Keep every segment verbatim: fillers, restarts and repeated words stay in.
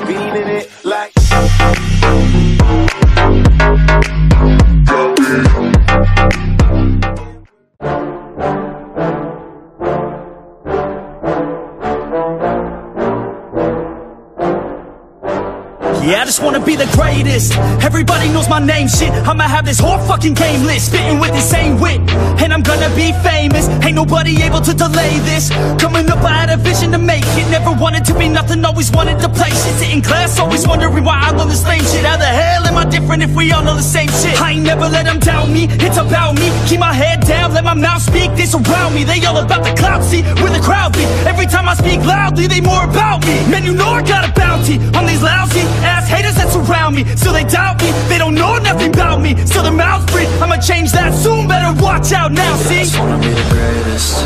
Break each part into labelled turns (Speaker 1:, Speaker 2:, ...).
Speaker 1: beating it like.
Speaker 2: Yeah, I just wanna be the greatest. Everybody knows my name, shit. I'ma have this whole fucking game list, spitting with insane wit, and I'm gonna be famous. Ain't nobody able to delay this. Coming up, I had a vision to make it. Never wanted to be nothing, always wanted to play shit. Sit in class, always wondering why I love this lame shit. How the hell am I different if we all know the same shit? I ain't never let them doubt me, it's about me. Keep my head down, let my mouth speak. They surround me, they all about the clout, see where the crowd be. Every time I speak loudly, they more about me. Man, you know I got a bounty on these lousy ass haters that surround me. So they doubt me, they don't know nothing about me. So their mouths breathe, I'ma change that soon. Better watch out now, see?
Speaker 3: I just wanna be the greatest,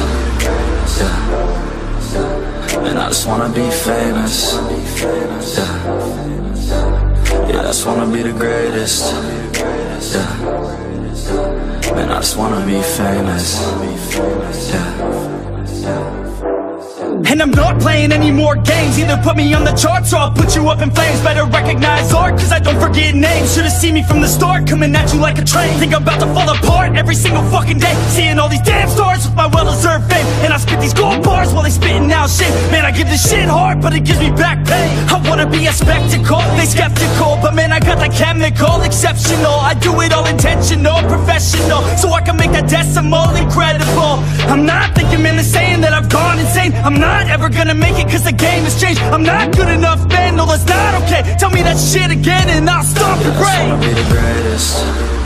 Speaker 3: yeah. And I just wanna be famous, yeah. Yeah, I just wanna be the greatest, yeah. Man, I just wanna be famous, yeah.
Speaker 2: And I'm not playing any more games. Either put me on the charts or I'll put you up in flames. Better recognize art, cause I don't forget names. Should've seen me from the start, coming at you like a train. Think I'm about to fall apart every single fucking day. Seeing all these damn stars with my well-deserved fame. And I spit these gold bars while they spitting out shit. Man, I give this shit hard, but it gives me back pain. I wanna be a spectacle, they skeptical, but man, I got that chemical, exceptional. I do it all intentional, professional, so I can make that decimal incredible. I'm not thinking, man, they're saying that I've gone insane. I'm not ever gonna make it cause the game has changed. I'm not good enough, man, no that's not okay. Tell me that shit again and I'll stop the brain.
Speaker 3: I just wanna be the greatest,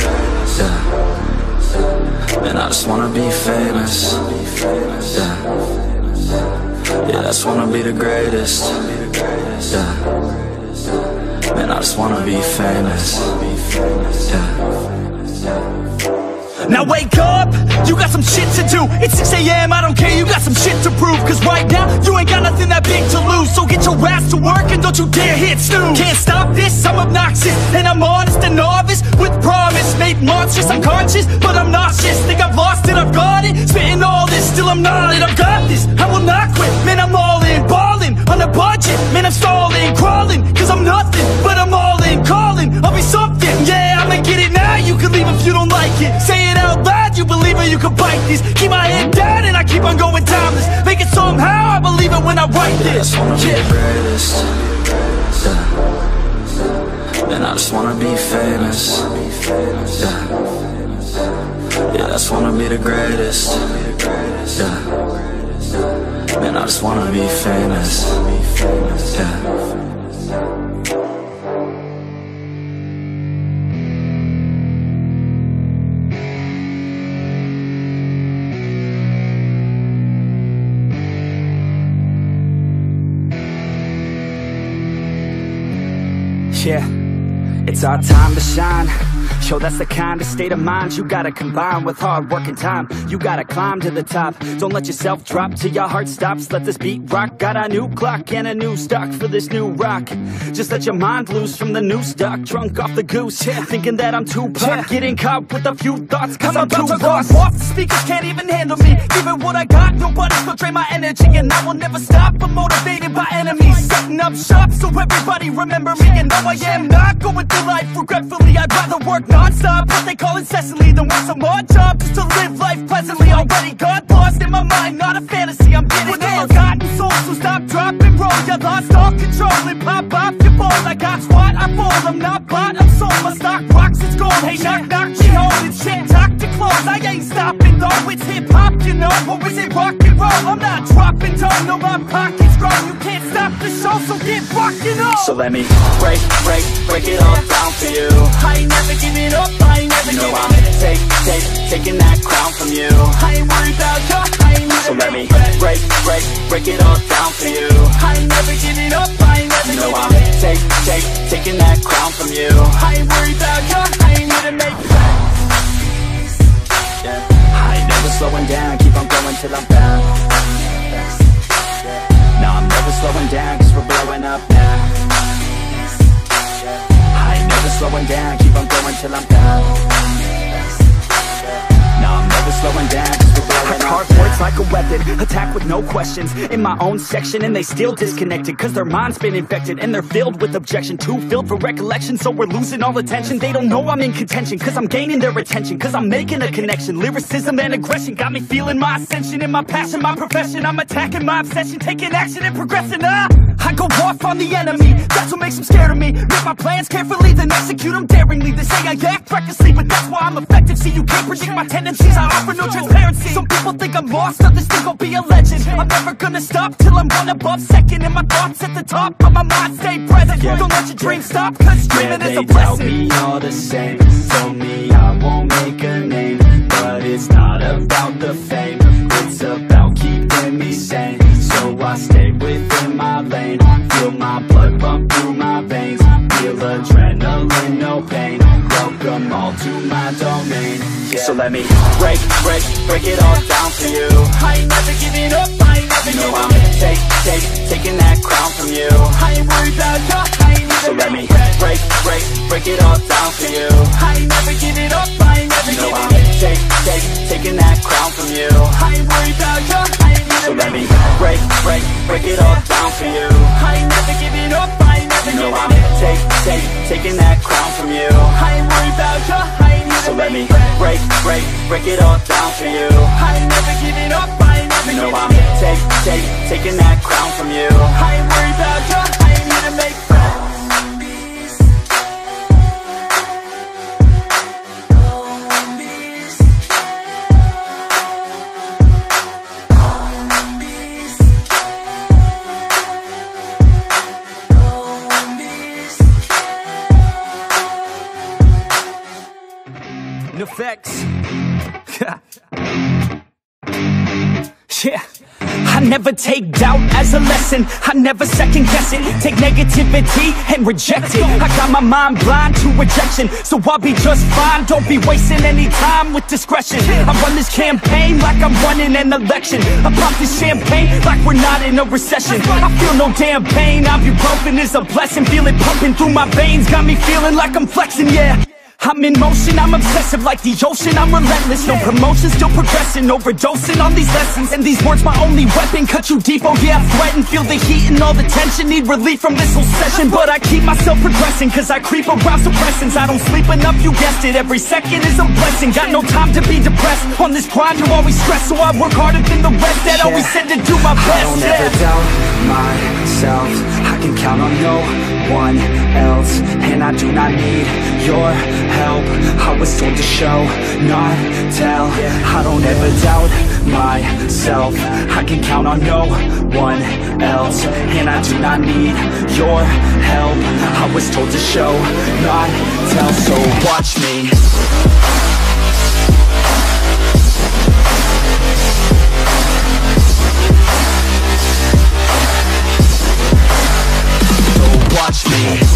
Speaker 3: yeah. And I just wanna be famous, yeah. Yeah, I just wanna be the greatest, yeah. Man, I just wanna be famous, yeah.
Speaker 2: Now wake up, you got some shit to do. It's six A M, I don't care, you got some shit to prove. Cause right now, you ain't got nothing that big to lose. So get your ass to work and don't you dare hit snooze. Can't stop this, I'm obnoxious, and I'm honest and novice with promise. Made monstrous, I'm conscious, but I'm nauseous. Think I've lost it, I've got it. Spitting all this, still I'm not it, I've got this. I will not quit, man, I'm all in. Ballin', on a budget, man, I'm stalling. Crawling, cause I'm nothing, but I'm all in. Calling, I'll be something, yeah, I'ma get it now. You can leave if you don't like it. Say it out loud, you believe it, you can bite this. Keep my head down and I keep on going timeless. Make it somehow, I believe it when I write this.
Speaker 3: I just wanna be the greatest, yeah. And I just wanna be famous, yeah. Yeah, I just wanna be the greatest, yeah. Man, I just wanna be famous, yeah.
Speaker 4: Yeah, it's our time to shine. Yo, that's the kind of state of mind you gotta combine with hard work and time. You gotta climb to the top. Don't let yourself drop till your heart stops. Let this beat rock. Got a new clock and a new stock for this new rock. Just let your mind loose from the new stock. Drunk off the goose, yeah. Thinking that I'm too pop, yeah. Getting caught with a few thoughts cause I'm, I'm about too to lost. Off the speakers can't even handle me. Giving what I got, nobody's gonna drain my energy. And I will never stop, I'm motivated by enemies. Setting up shop so everybody remember me. And no, I am not going through life regretfully. I'd rather work non-stop, what they call incessantly, than want some odd job just to live life pleasantly. Already got lost in my mind, not a fantasy, I'm getting it. Forgotten souls, so stop, drop, and roll. You lost all control and pop off your ball. I got squat, I fall, I'm not bought, I'm sold. My stock rocks, it's gold. Hey, knock, knock, she holding shit, talk to close. I ain't stopping though, it's hip-hop, you know. Or is it rock and roll? I'm not dropping down, no, my pocket's grown. You can't stop the show, so get rockin' on. So let me break, break, break it all down for you.
Speaker 2: I ain't never giving up, I ain't never
Speaker 4: You know
Speaker 2: giving
Speaker 4: I'm take, take, taking that crown from you.
Speaker 2: I ain't worried about you, I ain't never
Speaker 4: So let me
Speaker 2: regret.
Speaker 4: break, break, break it all down for you.
Speaker 2: I ain't never giving up, I ain't never
Speaker 4: You know
Speaker 2: giving
Speaker 4: I'm
Speaker 2: up.
Speaker 4: take, take, taking that crown from you.
Speaker 2: I ain't worried about you, I ain't here to make friends.
Speaker 4: Yeah. I ain't never slowing down, keep on going till I'm down. No, I'm never slowing down, cause we're blowing up now. I ain't never slowing down, keep on going till I'm down. No, I'm never slowing down, cause we're blowing up. I carve words like a weapon, attack with no questions. In my own section and they still disconnected, cause their mind's been infected and they're filled with objection. Too filled for recollection, so we're losing all attention. They don't know I'm in contention, cause I'm gaining their attention, cause I'm making a connection. Lyricism and aggression got me feeling my ascension. In my passion, my profession, I'm attacking my obsession, taking action and progressing. Ah! I go off on the enemy, that's what makes them scared of me. Make my plans carefully, then execute them daringly. They say I act recklessly, but that's why I'm effective. See, you can't predict my tendencies, I offer no transparency. Some people think I'm lost, others think I'll be a legend. I'm never gonna stop till I'm one above second. And my thoughts at the top, but my mind stay present. Yeah. Don't let your dreams stop, cause dreaming yeah, is a blessing. They tell me all the same, told me I won't make a name, but it's not about the fame, it's about keeping me sane. So I stay within my lane, feel my blood pump through my veins, feel adrenaline, no pain. Welcome all to my domain. Yeah. So let me break, break, break it all down for you. I ain't never giving up, I ain't never giving up. You know I'm take, take, taking that crown from you. I ain't worried about you, I ain't never. So let me break, break, break it all down for you. I ain't never giving up, I ain't never giving up. You know I'm take, take, taking that crown from you. I ain't worried about you, I ain't never. So let me break, break, break it all down for you. I ain't never giving up, I ain't never. You know I'm take, take, taking that crown from you. I ain't worried about you, I ain't never. So let me break, break, break it all down for you. I ain't never giving up, I ain't never. You know I'm take, take, taking that crown from you. I ain't worried about you, I ain't here to make friends.
Speaker 2: NEFFEX. Yeah. I never take doubt as a lesson, I never second guess it. Take negativity and reject it. I got my mind blind to rejection, so I'll be just fine. Don't be wasting any time with discretion. I run this campaign like I'm running an election. I pop this champagne like we're not in a recession. I feel no damn pain, ibuprofen is a blessing. Feel it pumping through my veins, got me feeling like I'm flexing, yeah. I'm in motion, I'm obsessive like the ocean, I'm relentless. No promotion, still progressing, overdosing on these lessons. And these words my only weapon, cut you deep, oh yeah, I threaten. Feel the heat and all the tension, need relief from this whole session. But I keep myself progressing, cause I creep around suppressants. I don't sleep enough, you guessed it, every second is a blessing. Got no time to be depressed, on this grind you always stress. So I work harder than the rest, that yeah. always said to do my best.
Speaker 4: I don't
Speaker 2: yeah.
Speaker 4: ever doubt myself, I can count on no one else. And I do not need your help, I was told to show, not tell. I don't ever doubt myself, I can count on no one else. And I do not need your help, I was told to show, not tell. So watch me. So watch me.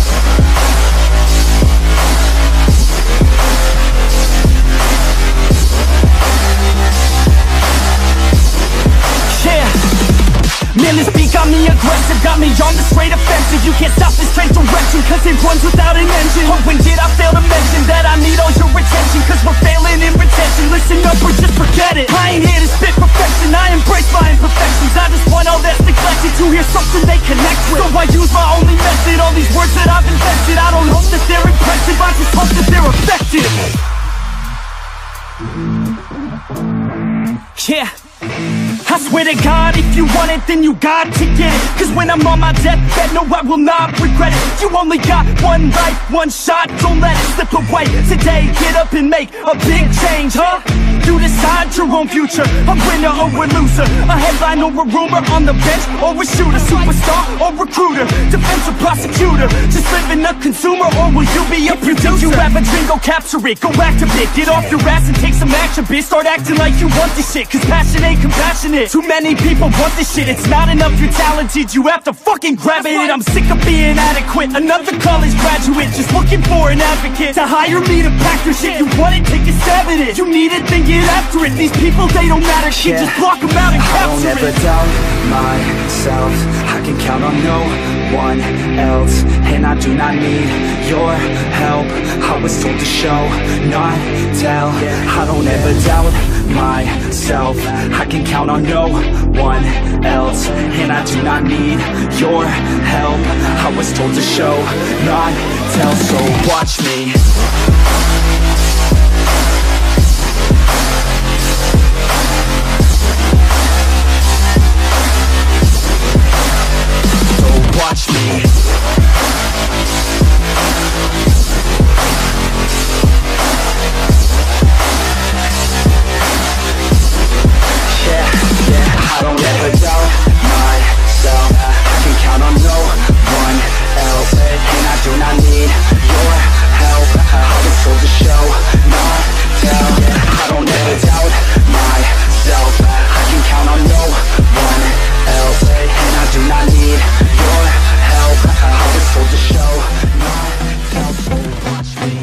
Speaker 4: Man, this beat got me aggressive, got me on the straight offensive. You can't stop this straight direction, cause it runs without an engine. Oh, when did I fail to mention that I need all your attention? Cause we're failing in retention, listen up or just forget it. I ain't here to spit perfection, I embrace my imperfections. I just want all that's neglected to hear something they connect with. So I use my only method, all these words that I've invented. I don't hope that they're impressive, I just hope that they're effective. Yeah. I swear to God, if you want it, then you got to get it. Cause when I'm on my deathbed, no, I will not regret it. You only got one life, one shot, don't let it slip away. Today, get up and make a big change, huh? You decide your own future, a winner or a loser, a headline or a rumor, on the bench or a shooter, superstar or recruiter, defensive prosecutor, just living a consumer, or will you be a producer? If you think you have a dream, go capture it, go activate, get off your ass and take some action, bitch. Start acting like you want this shit, cause passion ain't compassionate. Too many people want this shit, it's not enough you're talented, you have to fucking grab it. I'm sick of being adequate, another college graduate, just looking for an advocate to hire me to pack your shit. You want it, take a stab at it, you need it, then get after it. These people, they don't matter, shit, yeah. Just block them out and capture it. I don't ever doubt myself, I can count on no one else, and I do not need your help. I was told to show, not tell. I don't ever doubt myself. I can count on no one else, and I do not need your help. I was told to show, not tell. So watch me. Watch me. Yeah, yeah, I don't ever doubt myself. I can count on no one else, and I do not need your help. I was told to show, not tell. I don't ever doubt myself. I can count on no one else, and I do not need your help. I was told to show, not tell. So watch me.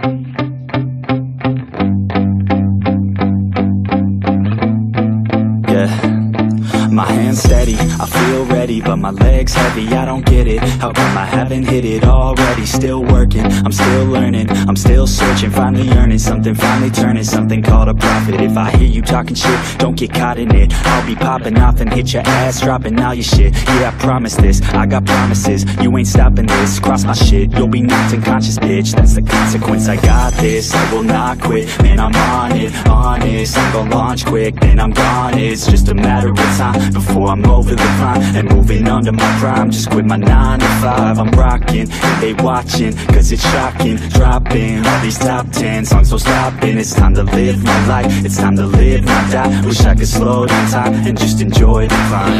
Speaker 4: My hands steady, I feel ready, but my legs heavy, I don't get it. How come I haven't hit it already? Still working, I'm still learning, I'm still searching, finally earning something, finally turning something called a profit. If I hear you talking shit, don't get caught in it. I'll be popping off and hit your ass, dropping all your shit. Yeah, I promise this, I got promises, you ain't stopping this. Cross my shit, you'll be knocked unconscious, bitch. That's the consequence, I got this, I will not quit. Man, I'm on it, honest, I'm gon' launch quick, then I'm gone. It's just a matter of time before I'm over the climb and moving under my prime. Just quit my nine to five, I'm rocking and they watching, cause it's shocking. Dropping all these top ten songs, so stopping. It's time to live my life, it's time to live, not die. Wish I could slow down time and just enjoy the climb.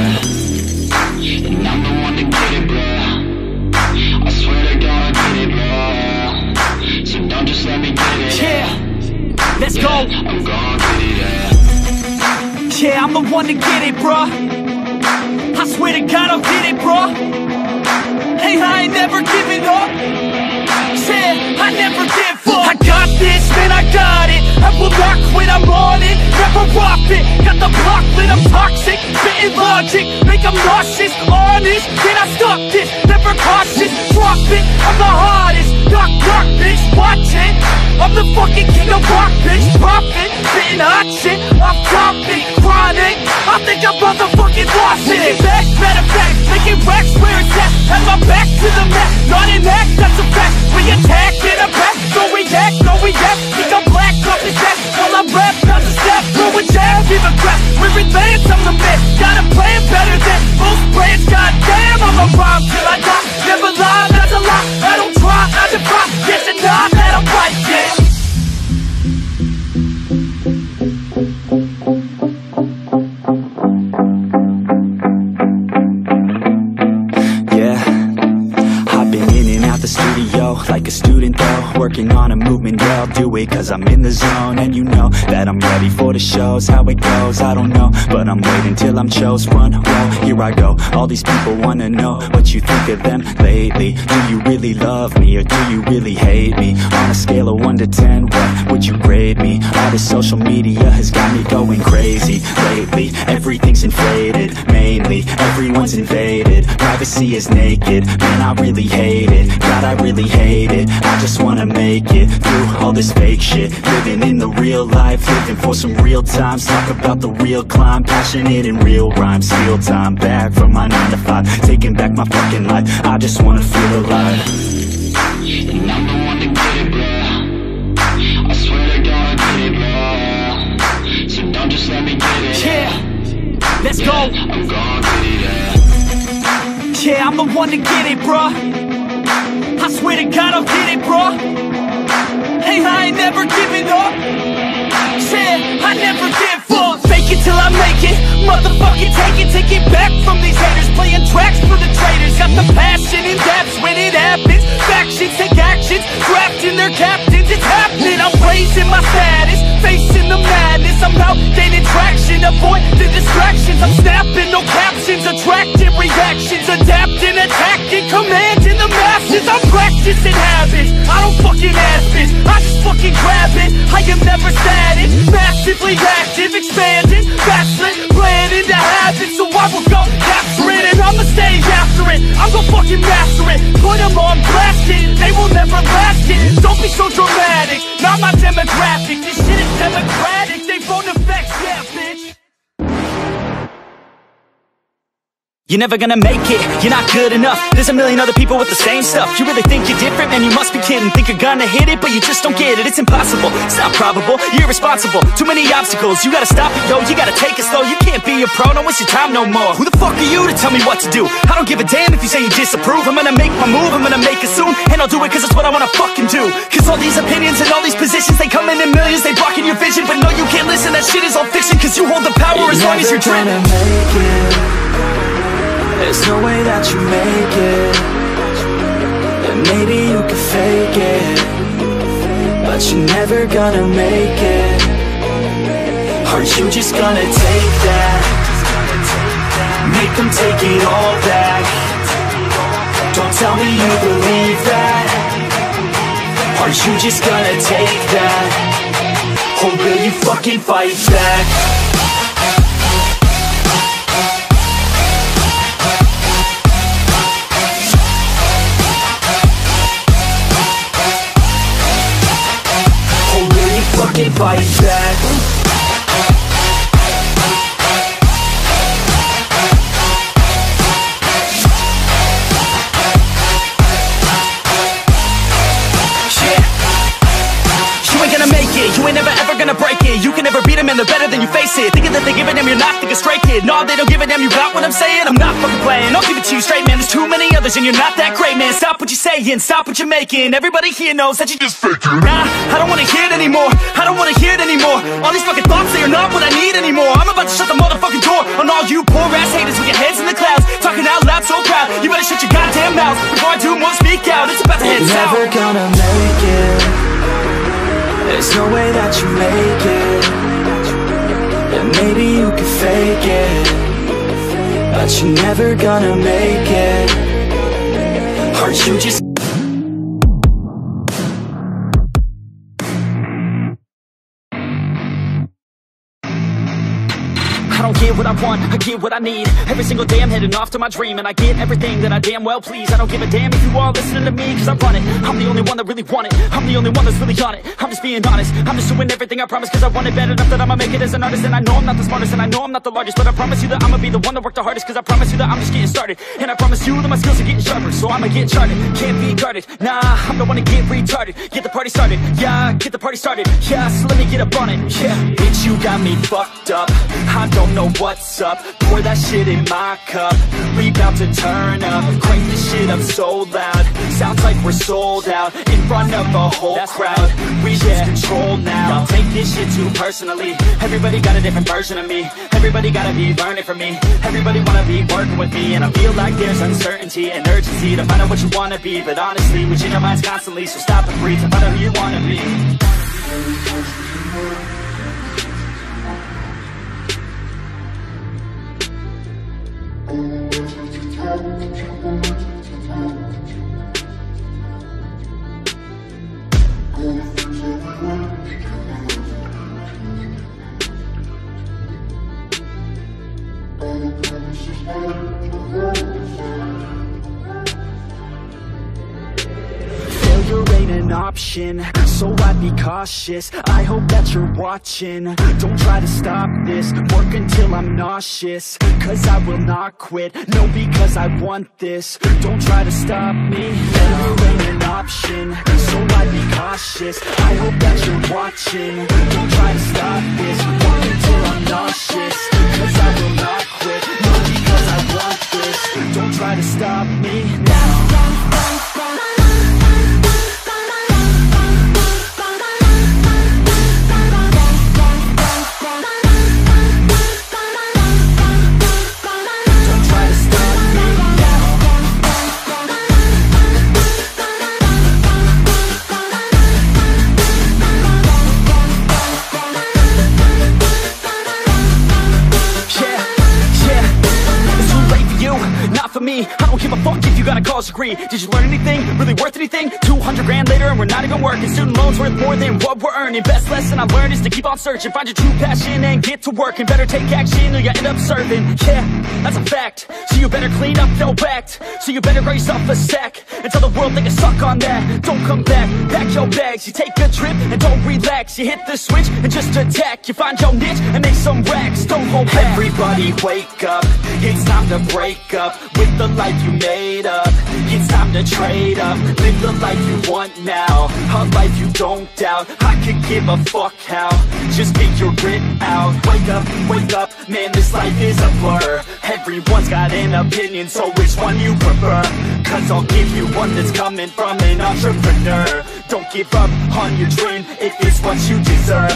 Speaker 3: And I'm the one to get it, bro. I swear to God I get it, bro. So don't just let me get it.
Speaker 2: Yeah, let's
Speaker 3: yeah,
Speaker 2: go.
Speaker 3: I'm gon' get it, yeah.
Speaker 2: Yeah, I'm the one to get it, bruh. I swear to God I'll get it, bruh. Hey, I ain't never giving up. Yeah, I never give up. I got this, man, I got it. I will not quit, I'm on it. Never rock it. Got the block lit, I'm toxic. Spitting logic, make them nauseous. Honest, can I stop this? Never cautious, drop it. I'm the hardest. Knock, knock, bitch, watch it. I'm the fucking king of rock, bitch. Profit, spitting hot shit. Off topic, chronic. I think I'm motherfucking lost it. Making back, matter of fact, making racks where it's at. Have my back to the mat, not an act, that's a fact. We attack in a back, no react, no react. Think I'm black, off his back. While I rap, not a step, throw a jab, give a crap. We're advanced, I'm the man. Got a plan better than most brands. Goddamn, I'm a rhyme till I die. Never lie, that's a lie. I don't try, I defy. Yes and nah, that I'm right, yeah.
Speaker 4: Like a student though, working on a movement, yeah, I'll do it cause I'm in the zone. And you know that I'm ready for the shows. How it goes, I don't know, but I'm waiting till I'm chose. One row, here I go. All these people wanna know what you think of them lately. Do you really love me or do you really hate me? On a scale of one to ten, what would you grade me? All this social media has got me going crazy lately. Everything's inflated, mainly everyone's invaded. Privacy is naked, man, I really hate it. God, I really hate it. I just wanna make it through all this fake shit. Living in the real life, living for some real times. Talk about the real climb, passionate in real rhymes. Steal time back from my nine to five, taking back my fucking life. I just wanna feel alive.
Speaker 3: And I'm the one to get it, bro. I swear to God I get it, bro. So don't just let me get it.
Speaker 2: Yeah, let's
Speaker 3: yeah,
Speaker 2: go.
Speaker 3: I'm gon' get it, yeah.
Speaker 2: Yeah, I'm the one to get it, bruh. I swear to God I'll get it, bro. Hey, I ain't never giving up. Yeah, I never give up. Fake it till I make it. Motherfucking take it, take it back from these haters. Playing tracks for the traitors. Got the passion in depths when it happens. Factions take actions, drafting their captains. It's happening, I'm raising my status. Facing the madness, I'm out gaining traction. Avoid the distractions, I'm snapping, no captions. Attracting reactions, adapting, attacking, commanding the masses. I'm practicing habits, I don't fucking ask this, I just fucking grab it. I am never static, massively active, expanding, backslid, playing into habits. So I will go capture it and I'ma stay after it. I'm gonna fucking and master it. Put them on blast it, they will never last it. Don't be so dramatic, not my demographic. This shit is democratic, they phone effects, yeah bitch.
Speaker 4: You're never gonna make it, you're not good enough. There's a million other people with the same stuff. You really think you're different? Man, you must be kidding. Think you're gonna hit it, but you just don't get it. It's impossible, it's not probable, you're irresponsible. Too many obstacles, you gotta stop it, yo. You gotta take it slow, you can't be a pro. Don't waste your time no more. Who the fuck are you to tell me what to do? I don't give a damn if you say you disapprove. I'm gonna make my move, I'm gonna make it soon. And I'll do it cause it's what I wanna fucking do. Cause all these opinions and all these positions, they come in in millions, they blocking your vision. But no, you can't listen, that shit is all fiction. Cause you hold the power you're as long as you're dreaming.
Speaker 3: There's no way that you make it. And maybe you can fake it, but you're never gonna make it. Aren't you just gonna take that? Make them take it all back. Don't tell me you believe that. Aren't you just gonna take that? Or will you fucking fight back? Fucking fight back. You ain't never ever gonna break it. You can never beat them and they're better than you face it. Thinking that they give a damn, you're not thinking straight, kid. No, they don't give a damn, you got what I'm saying? I'm not fucking playing, I'll give it to you straight, man. There's too many others and you're not that great, man. Stop what you're saying, stop what you're making. Everybody here knows that you just faking. Nah, I don't wanna hear it anymore, I don't wanna hear it anymore. All these fucking thoughts, they are not what I need anymore. I'm about to shut the motherfucking door on all you poor ass haters with your heads in the clouds, talking out loud so proud. You better shut your goddamn mouth before I do more speak out. It's about to head south. You're never gonna make it. There's no way that you make it. And maybe you can fake it, but you're never gonna make it. Aren't you just
Speaker 4: I don't get what I want, I get what I need. Every single day I'm heading off to my dream, and I get everything that I damn well please. I don't give a damn if you all listening to me, cause I run it. I'm the only one that really want it, I'm the only one that's really on it. I'm just being honest, I'm just doing everything I promise, cause I want it bad enough that I'ma make it as an artist. And I know I'm not the smartest, and I know I'm not the largest, but I promise you that I'ma be the one that worked the hardest. Cause I promise you that I'm just getting started, and I promise you that my skills are getting sharper. So I'ma get charted, can't be guarded. Nah, I'm the one to get retarded. Get the party started, yeah, get the party started. Yeah, so let me get up on it, yeah. Bitch, you got me fucked up, I don't know what's up. Pour that shit in my cup, we bout to turn up. Crank this shit up so loud, sounds like we're sold out in front of a whole That's crowd. Right. We yeah. lose control now. Y'all take this shit too personally. Everybody got a different version of me. Everybody gotta be learning from me. Everybody wanna be working with me, and I feel like there's uncertainty and urgency to find out what you wanna be. But honestly, we change our minds constantly, so stop and breathe to find out who you wanna be. Failure ain't an option, so I'd be cautious. I hope that you're watching. Don't try to stop this, work until I'm nauseous, cause I will not quit, no, because I want this. Don't try to stop me, failure ain't an option, so I'd be cautious. I hope that you're watching. Don't try to stop this, work until I'm nauseous, cause I will not quit, no, because I want this. Don't try to stop me now. degree. Did you learn anything? Really worth anything? two hundred grand later and we're not even working. Student loans worth more than what we're earning. Best lesson I learned is to keep on searching. Find your true passion and get to work. And better take action or you end up serving. Yeah, that's a fact. So you better clean up, no act. So you better grow yourself a sack and tell the world they can suck on that. Don't come back, pack your bags. You take a trip and don't relax. You hit the switch and just attack. You find your niche and make some racks. Don't hold back. Everybody wake up. It's time to break up with the life you made up. It's time to trade up. Live the life you want now, a life you don't doubt. I could give a fuck how. Just get your grit out. Wake up, wake up, man, this life is a blur. Everyone's got an opinion, so which one you prefer? Cause I'll give you one that's coming from an entrepreneur. Don't give up on your dream if it's what you deserve.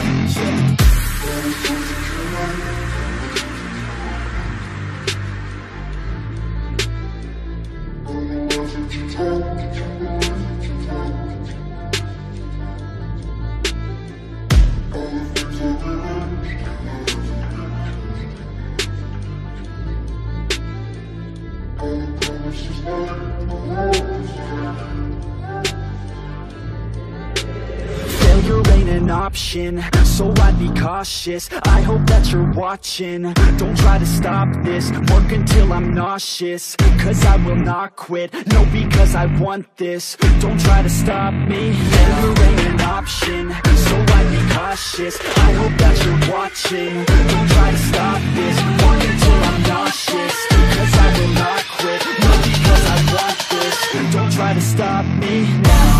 Speaker 4: Failure ain't an option, so I'd be cautious. I hope that you're watching. Don't try to stop this, work until I'm nauseous. Cause I will not quit, no, because I want this. Don't try to stop me, failure ain't an option, so I'd be cautious. I hope that you're watching. Don't try to stop this, work until I'm nauseous. Cause I will not quit, no, because I want this. Don't try to stop me now.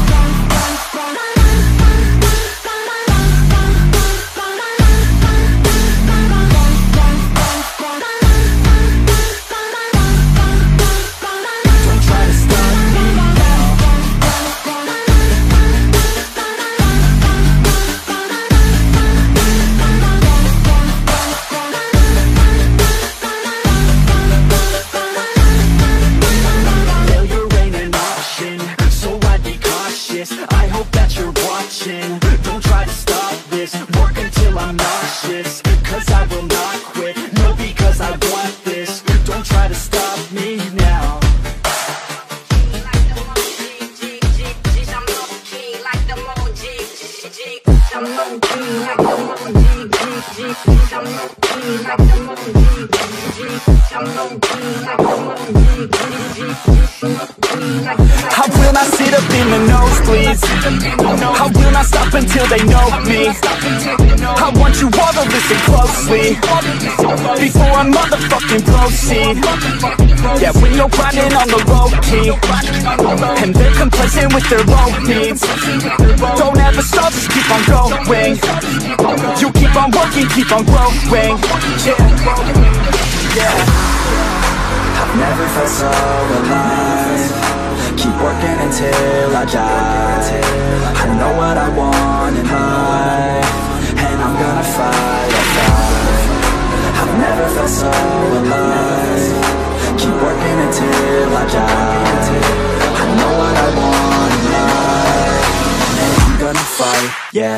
Speaker 4: I hope that you're watching. Don't try to stop this, work until I'm nauseous. Cause I will not quit, no, because I want this. Don't try to stop me now. I will not sit up in the nosebleeds. I will not stop until they know me. I want you all to listen closely before I motherfucking proceed. Yeah, when you're grinding on the low key and they're complacent with their low needs, don't ever stop, just keep on going. You keep on working, keep on growing. Yeah, yeah.
Speaker 3: I've never felt so alive. Keep working until I die. I know what I want in life, and I'm gonna fight, I'll fight. I've never felt so alive. Keep working until I die. I know what I want in life, and I'm gonna fight, yeah.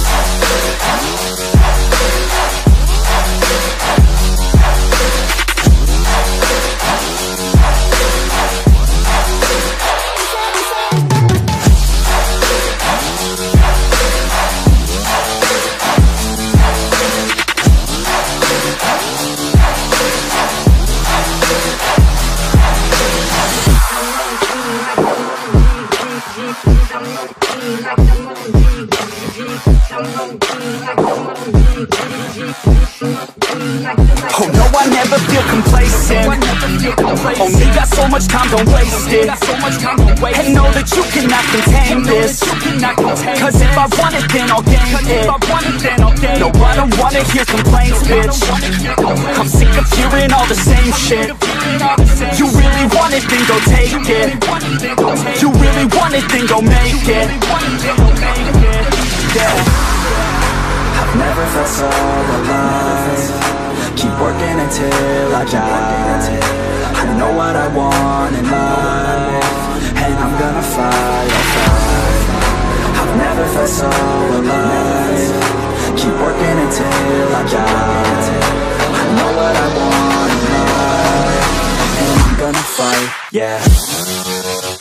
Speaker 4: Oh no, I never feel complacent. Only got so much time, don't waste it. And know that you cannot contain this. Cause if I want it, then I'll gain it. No, I don't wanna hear complaints, bitch. I'm sick of hearing all the same shit. You really want it, then go take it. You really want it, then go make it. Yeah.
Speaker 3: I've never felt so alive. Keep working until I die. I know what I want in life, and I'm gonna fight, I'll fight. I've never felt so alive. Keep working until I die. I know what I want in life, and I'm gonna fight, yeah.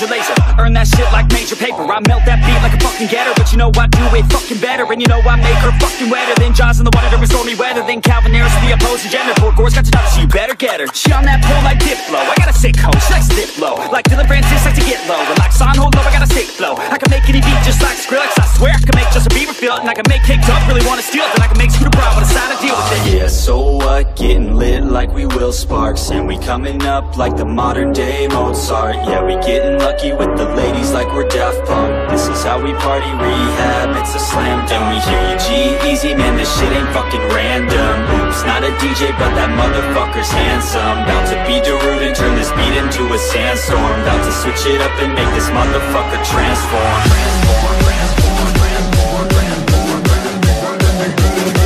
Speaker 4: major laser. Earn that shit like major paper. I melt that beat like a fucking getter. But you know I do it fucking better. And you know I make her fucking wetter than Jaws in the water during stormy weather. Than Calvin Harris, the opposing gender. Poor Gore's got to know, so you better get her. She on that pole like Diplo. I got a sick hoe, she likes to dip low. Like Dylan Francis likes to get low. And like Son hold low, I got a sick flow. I can make any beat just like Skrillex. I swear I can make Justin Bieber feel it. And I can make Cake Up really wanna steal it. Then I can make Scooter Brown but decide to deal with it.
Speaker 3: Yeah, so what? Getting lit like we Will Sparks. And we coming up like the modern day Mozart. Yeah, we getting lucky with the ladies like we're Daft Punk. This is how we party, rehab, it's a slam dunk. We hear you G-Eazy, man, this shit ain't fucking random. Oops, not a D J, but that motherfucker's handsome. About to be Darude and turn this beat into a sandstorm. About to switch it up and make this motherfucker transform. Transform, transform, transform, transform, transform.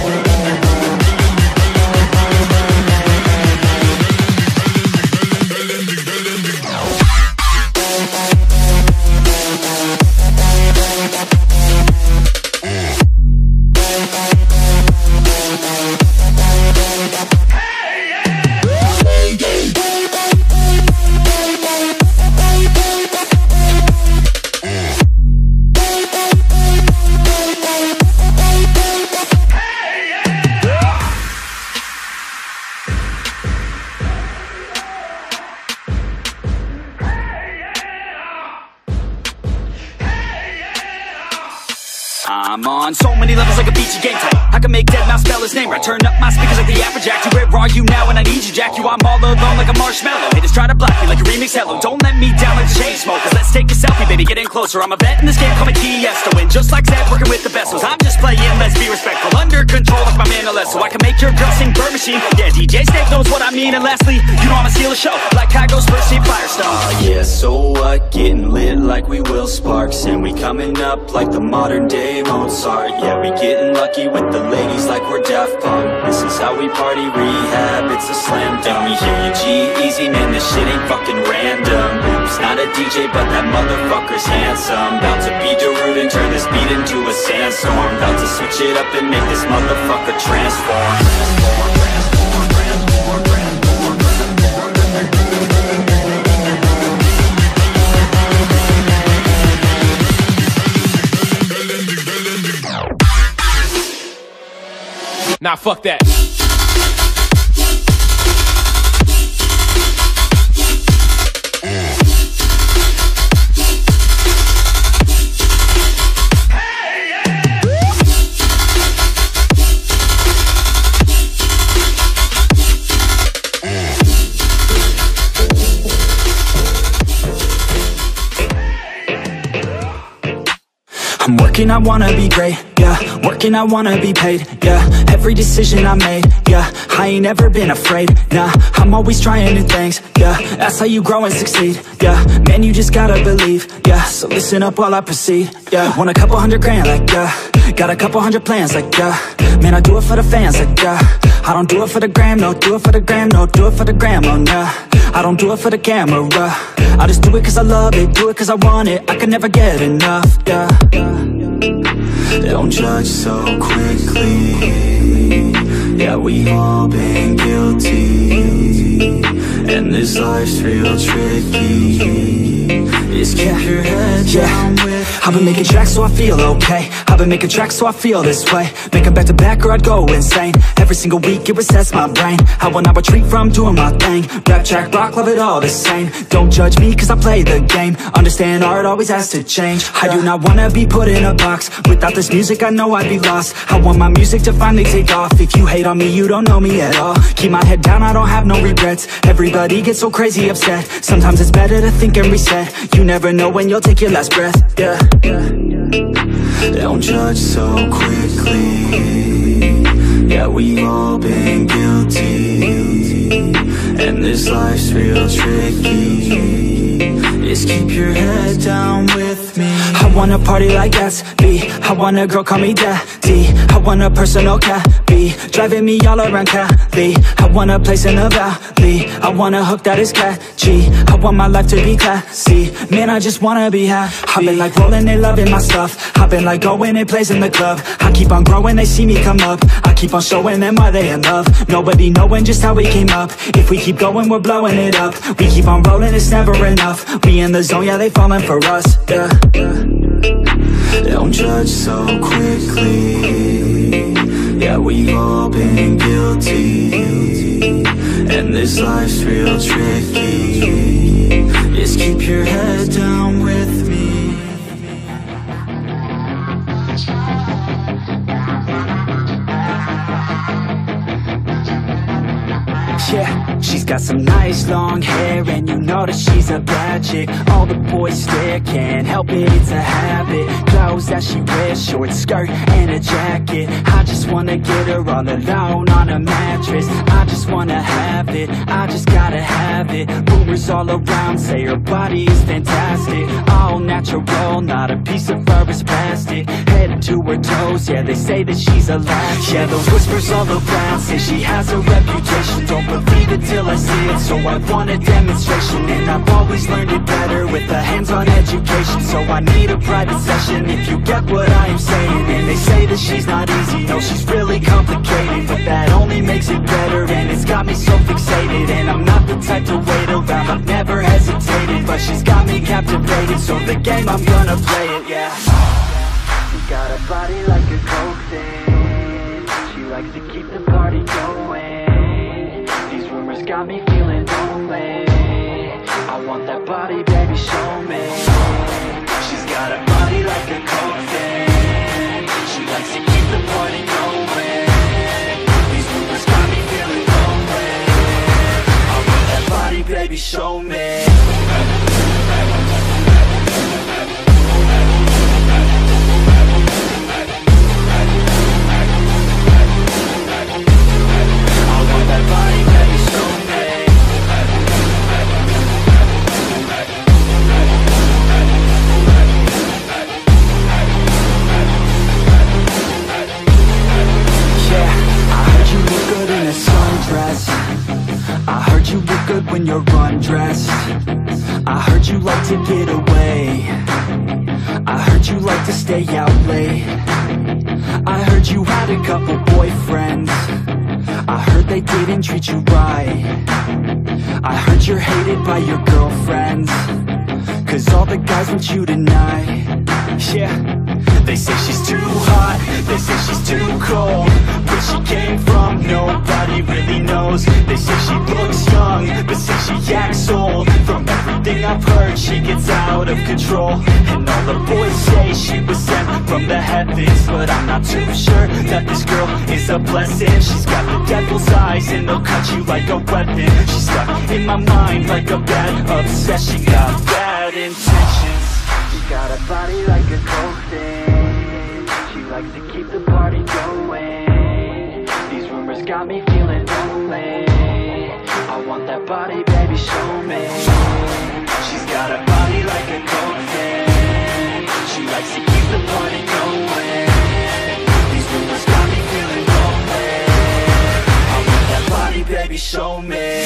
Speaker 4: I'm on so many levels like a beachy game type. I can make dead mouse spell his name right. Turn up my speakers like the Afrojack. You, where are you now when I need you, Jack? You, I'm all alone like a marshmallow. Haters try to block me like a remix hello. Don't let me down like the Chainsmokers. Let's take a selfie, baby, get in closer. I'm a vet in this game, call me Tiesto. And just like Zed, working with the vessels. I'm just playing, let's be respectful. Under control like my man Alesso. So I can make your girl sing Bird Machine. Yeah, D J Snake knows what I mean. And lastly, you know I'ma steal a show like Kygo's first seat Firestone.
Speaker 3: Uh, yeah, so what? Getting lit like we Will Sparks. And we coming up like the modern day Mozart. Yeah, we getting lucky with the ladies like we're Daft Punk. This is how we party, rehab, it's a slam dunk. We hear you G-Eazy, man, this shit ain't fucking random. Oops, not a D J, but that motherfucker's handsome. About to be Darude and turn this beat into a sandstorm. About to switch it up and make this motherfucker transform. Transform, transform, transform, transform, transform.
Speaker 1: Nah, fuck that.
Speaker 4: I'm working, I wanna be great, yeah. Working, I wanna be paid, yeah. Every decision I made, yeah. I ain't ever been afraid, nah. I'm always trying new things, yeah. That's how you grow and succeed, yeah. Man, you just gotta believe, yeah. So listen up while I proceed, yeah. Want a couple hundred grand, like, yeah. Got a couple hundred plans, like, yeah. Man, I do it for the fans, like, yeah. I don't do it for the gram, no. Do it for the gram, no. Do it for the gram, oh, nah. I don't do it for the camera, I just do it cause I love it. Do it cause I want it, I can never get enough, yeah.
Speaker 3: Don't judge so quickly. Yeah, we all been guilty. And this life's real tricky. Just keep yeah. your head
Speaker 4: yeah.
Speaker 3: down with
Speaker 4: I've been making tracks so I feel okay. I've been making tracks so I feel this way. Make them back to back or I'd go insane. Every single week it resets my brain. I will not retreat from doing my thing. Rap, track, rock, love it all the same. Don't judge me cause I play the game. Understand art always has to change. I do not wanna be put in a box. Without this music I know I'd be lost. I want my music to finally take off. If you hate on me you don't know me at all. Keep my head down, I don't have no regrets. Everybody gets so crazy upset. Sometimes it's better to think and reset. You never know when you'll take your last breath, yeah.
Speaker 3: Don't judge so quickly. Yeah, we've all been guilty. And this life's real tricky. Just keep your head down with me.
Speaker 4: I wanna party like Gatsby. I want a girl call me daddy. I want a personal cat be driving me all around Cali. I want a place in the valley, I want a hook that is catchy, I want my life to be classy, man, I just wanna be happy. I've been like rolling, they loving my stuff, I've been like going and plays in the club. I keep on growing, they see me come up, I keep on showing them why they in love. Nobody knowing just how we came up, if we keep going, we're blowing it up. We keep on rolling, it's never enough, we in the zone, yeah, they falling for us, yeah, yeah.
Speaker 3: Don't judge so quickly, yeah, we've all been guilty, and this life's real tricky. Just keep your head down with me.
Speaker 4: Yeah, she's got some nice long hair, and you know that she's a bad chick. All the boys stare, can't help it, it's a habit. Clothes that she wears, short skirt and a jacket. I just wanna get her all alone on a mattress. I just wanna have it, I just gotta have it. Rumors all around say her body is fantastic, all natural, not a piece of fur is plastic. Head to her toes, yeah, they say that she's a latch. Yeah, those whispers all around say she has a reputation. Don't believe it till I see it, so I want a demonstration. And I've always learned it better with a hands-on education, so I need a private session if you get what I am saying. And they say that she's not easy, no, she's really complicated, but that only makes it better, and it's got me so fixated. And I'm not the type to wait around, I've never hesitated, but she's got me captivated, so the game, I'm gonna play it, yeah. She got a body like a coke thing, she likes to keep the party going. These rumors got me feeling lonely, I want that body, baby, show me. She's got a body like a coke thing, she likes to keep the party going. These rumors got me feeling lonely, I want that body, baby, show me. I heard you look good when you're undressed, I heard you like to get away, I heard you like to stay out late, I heard you had a couple boyfriends, I heard they didn't treat you right, I heard you're hated by your girlfriends, cause all the guys want you tonight. Yeah, they say she's too hot, they say she's too cold, where she came from nobody really knows. They say she looks young, but say she acts old. From everything I've heard, she gets out of control, and all the boys say she was sent from the heavens, but I'm not too sure that this girl is a blessing. She's got the devil's eyes and they'll cut you like a weapon. She's stuck in my mind like a bad obsession, got bad intentions. She's got a body like a coke thing, she likes to keep the party going. These rumors got me feeling lonely, I want that body, baby, show me. She's got a body like a coke thing, she likes to keep the party going. These rumors got me feeling lonely, I want that body, baby, show me.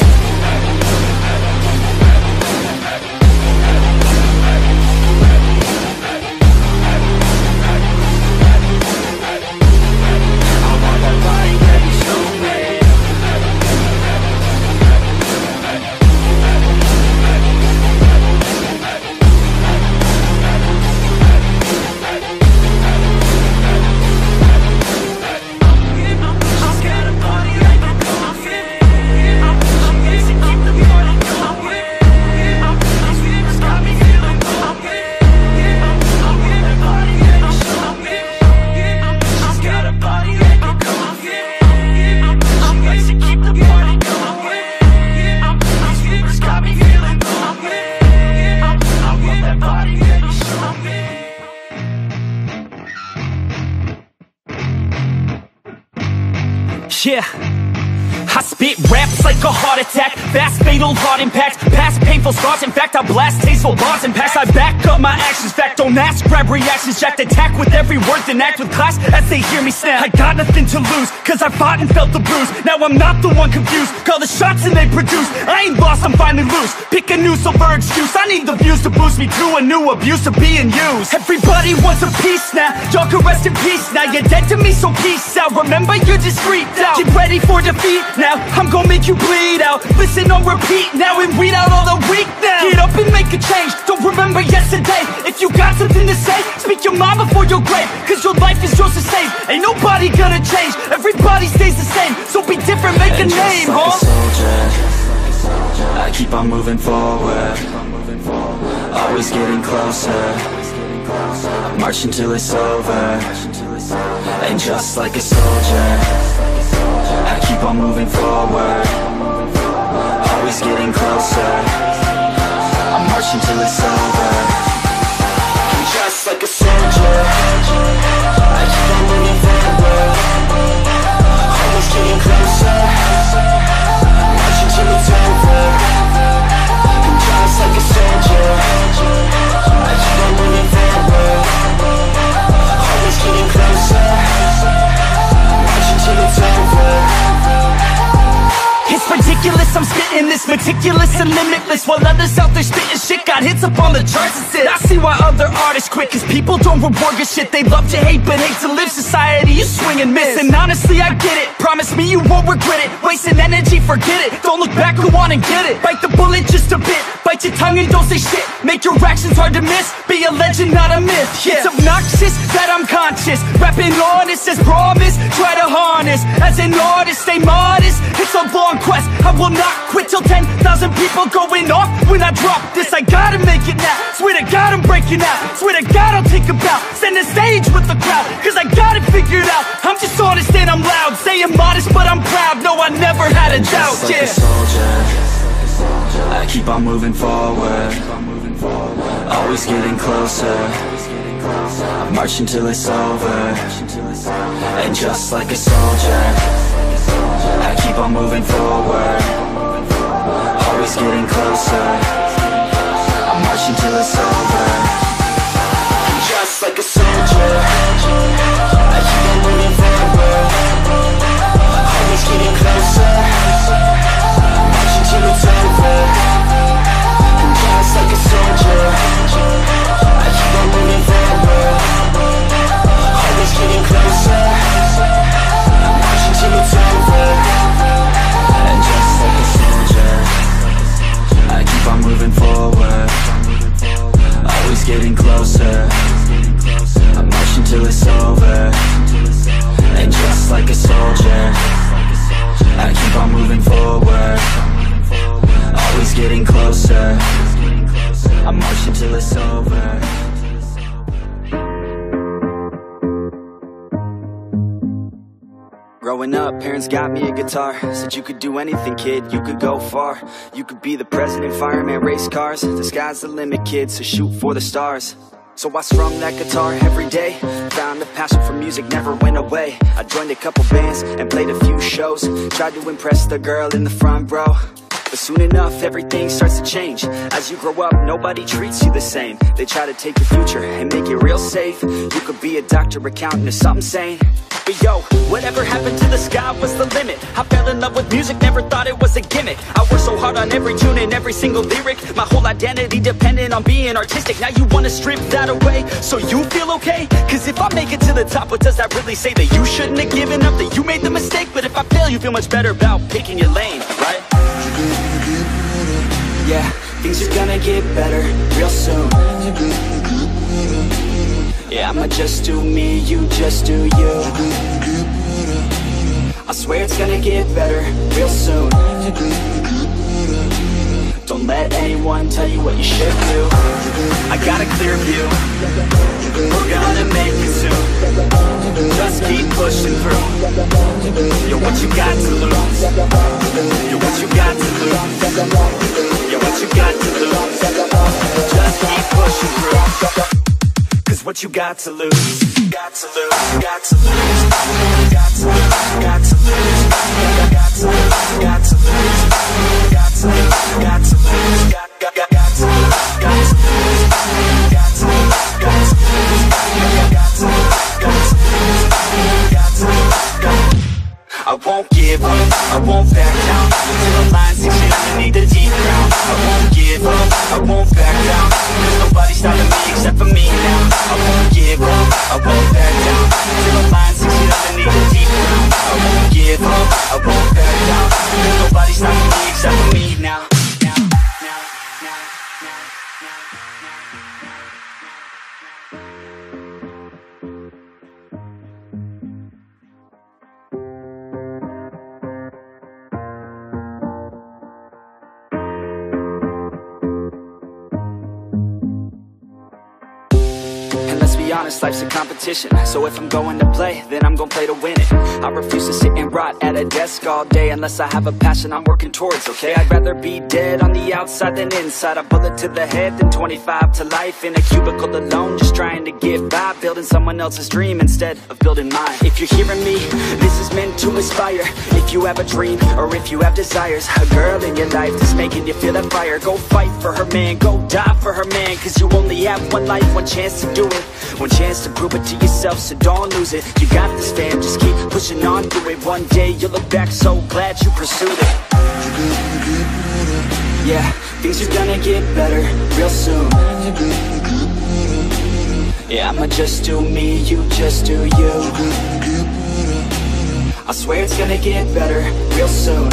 Speaker 4: Yeah,
Speaker 2: I spit raps like a heart attack, fast fatal heart impact, past painful scars. In fact, I blast tasteful bars and packs. I back up my actions, fact don't ask, grab reactions, jacked attack with every word, then act with class as they hear me snap. I got nothing to lose, cause I fought and felt the bruise. Now I'm not the one confused, call the shots and they produce. I ain't lost, I'm finally loose, pick a new silver excuse. I need the views to boost me to a new abuse of being used. Everybody wants a piece now, y'all can rest in peace now. You're dead to me, so peace out, remember you're discreet out. Get ready for defeat now, I'm gonna make you bleed out. Listen on repeat now and weed out all the weak now. Get up and make a change, don't remember yesterday. If you got something to say, speak your mind before your grave, cause your life is yours to save. Ain't nobody gonna change, everybody stays the same. So be different, make
Speaker 3: and
Speaker 2: a name,
Speaker 3: like
Speaker 2: huh?
Speaker 3: A soldier, I keep on moving forward, always getting closer. I march until it's over. And just like a soldier, I keep on moving forward, always getting closer. I march until it's over. And just like a soldier, I keep on moving forward, always getting closer. I march until it's over. And just like a soldier, I keep on moving forward, always getting closer. Watch until it's over.
Speaker 2: It's ridiculous, I'm spitting this meticulous and limitless, while others out there spitting shit got hits up on the charts and shit. I see why other artists quit, cause people don't reward good shit. They love to hate but hate to live. Society, you swing and miss, and honestly I get it. Promise me you won't regret it. Wasting energy, forget it. Don't look back, go on and get it. Bite the bullet just a bit, bite your tongue and don't say shit. Make your actions hard to miss, be a legend not a myth, yeah. It's obnoxious that I'm conscious, rapping honest as promise. Try to harness, as an artist stay modest. It's a long quest, I will not quit till ten thousand people going off when I drop this. I gotta make it now, swear to God I'm breaking out. Swear to God I'll take a bow, stand the stage with the crowd, cause I got it figured out. I'm just honest and I'm loud, saying modest but I'm proud. No, I never had a doubt,
Speaker 3: just like
Speaker 2: yeah.
Speaker 3: a soldier, I keep on moving forward, always getting closer. I march until it's over. And just like a soldier, I keep on moving forward, always getting closer. I march until it's over. And just like a soldier, I keep on moving forward, always getting closer. I march until it's over. And just like a soldier, I keep on moving forward, always getting closer. I march until it's over. And just like a soldier, I keep on moving forward, always getting closer. I march until it's over. And just like a soldier, I keep on moving forward, always getting closer. I march until it's over.
Speaker 4: Growing up, parents got me a guitar. Said you could do anything, kid, you could go far. You could be the president, fireman, race cars. The sky's the limit, kid, so shoot for the stars. So I strummed that guitar every day. Found a passion for music, never went away. I joined a couple bands and played a few shows. Tried to impress the girl in the front row. But soon enough, everything starts to change. As you grow up, nobody treats you the same. They try to take your future and make it real safe. You could be a doctor, accountant, or something sane. But yo, whatever happened to the sky was the limit. I fell in love with music, never thought it was a gimmick. I worked so hard on every tune and every single lyric. My whole identity depended on being artistic. Now you wanna strip that away, so you feel okay? Cause if I make it to the top, what does that really say? That you shouldn't have given up, that you made the mistake? But if I fail, you feel much better about picking your lane, right? Yeah, things are gonna get better real soon. Yeah, I'ma just do me, you just do you. I swear it's gonna get better real soon. Don't let anyone tell you what you should do. I got a clear view, we're gonna make it soon. Just keep pushing through. Yo, what you got to lose? Yo, what you got to lose? Yo, what you got to lose? Just keep pushing through. Cause what you got to lose? Got to lose, got to lose, got to lose, got to lose, got to lose, got to lose.
Speaker 2: I won't give up, I won't back down until the line sinks in underneath the deep ground. I won't give up, I won't back down. There's nobody stopping me except for me now. I won't give up, I won't back down until the line sinks in underneath the deep ground. I won't give up, I won't back down. There's nobody stopping me except for me now.
Speaker 4: Honest, life's a competition, so if I'm going to play, then I'm gonna play to win it. I refuse to sit and rot at a desk all day unless I have a passion I'm working towards, okay? I'd rather be dead on the outside than inside. A bullet to the head than twenty-five to life in a cubicle alone, just trying to get by, building someone else's dream instead of building mine. If you're hearing me, this is meant to inspire. If you have a dream, or if you have desires, a girl in your life that's making you feel that fire, go fight for her man, go die for her man, cause you only have one life, one chance to do it. One chance to prove it to yourself, so don't lose it. You got this, fam, just keep pushing on through it. One day you'll look back so glad you pursued it. Yeah, things are gonna get better real soon. Yeah, I'ma just do me, you just do you. I swear it's gonna get better real soon.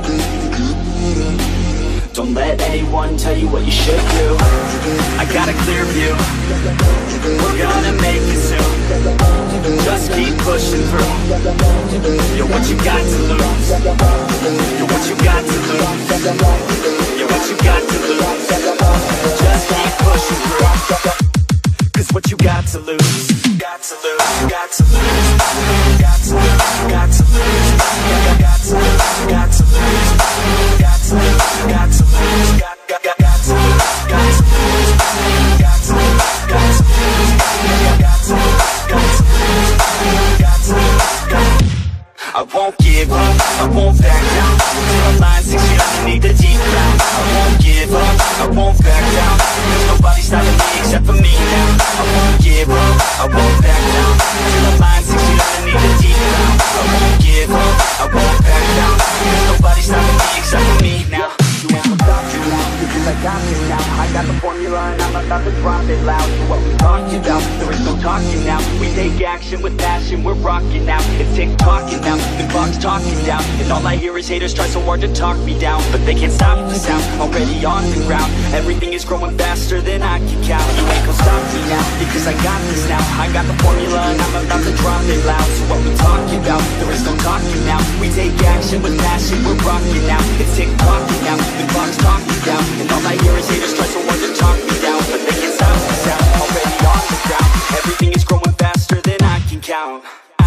Speaker 4: Don't let anyone tell you what you should do. I got a clear view, we're gonna make it soon. Just keep pushing through. You're what you got to lose. You're what you got to lose. You're what you got to lose. Just keep pushing through. Cause what you got to lose. Got to lose, got to lose. Got to lose, got to lose. Got to lose, got to lose. Got to lose, got to lose. Got, got, got, got to lose, got to lose. Got to lose, got to lose. Got to lose, got to lose. Got to lose, got to lose. I won't give up, I won't back down until the line sinks in underneath the deep ground. I won't give up, I won't back down. There's nobody stopping me except for me now. I won't give up, I won't back down until the line sinks in underneath the deep ground. I won't give up, I won't back down. There's nobody stopping me except for me now. You ain't gonna stop me now, because I got you now. I got the formula and I'm about to drop it loud. So what we talking about? There is no talking now. We take action with passion, we're rocking now. It's tick-tocking now, the clock's talking down. And all I hear is haters try so hard to talk me down, but they can't stop the sound, already on the ground. Everything is growing faster than I can count. You ain't gonna stop me now, because I got this now. I got the formula and I'm about to drop it loud. So what we talking about? There is no talking now. We take action with passion, we're rocking now. It's tick-tocking now, the clock's talking down. And all I hear is haters try so hard to talk me down, but they can't stop the sound, already on the ground. Everything is growing faster than I can count.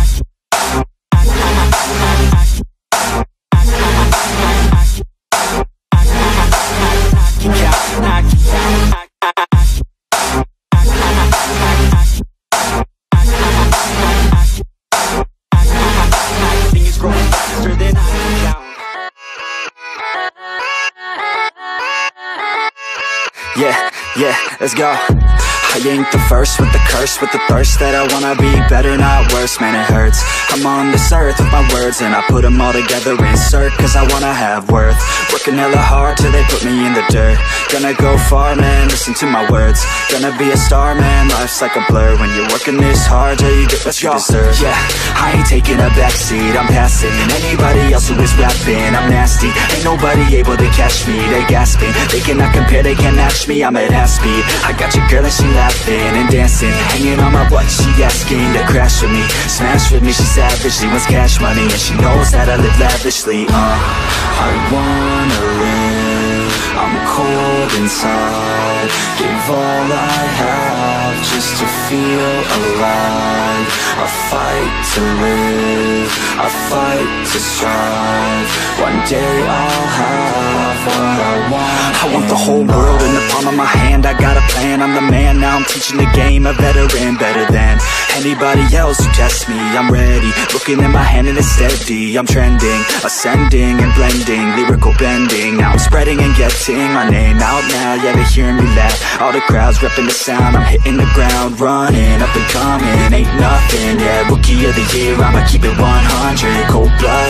Speaker 4: Yeah, yeah, let's go. I ain't the first with the curse, with the thirst that I wanna be better, not worse, man it hurts. I'm on this earth with my words and I put them all together, insert, cause I wanna have worth. Working hella hard till they put me in the dirt. Gonna go far, man, listen to my words. Gonna be a star, man, life's like a blur. When you're working this hard till you get what you deserve. Yeah, I ain't taking a backseat, I'm passing anybody else who is rapping. I'm nasty, ain't nobody able to catch me. They gasping, they cannot compare, they can't match me. I'm at half speed, I got your girl and she laughing and dancing, hanging on my butt, she asking to crash with me, smash with me. She savage, she wants cash money and she knows that I live lavishly. Uh, I wanna live, I'm cold inside. Give all I have just to feel alive. I fight to live, I fight to strive. One day I'll have what I want. I want the whole world in the palm of my hand. I got a plan, I'm the man. Now I'm teaching the game, a veteran, better than anybody else who tests me. I'm ready, looking at my hand and it's steady. I'm trending, ascending and blending, lyrical bending. Now I'm spreading and getting my name out now. Yeah, they're hearing me laugh, all the crowds repping the sound. I'm hitting the ground, running, up and coming, ain't nothing. Yeah, rookie of the year, I'ma keep it one hundred. Cold-blooded,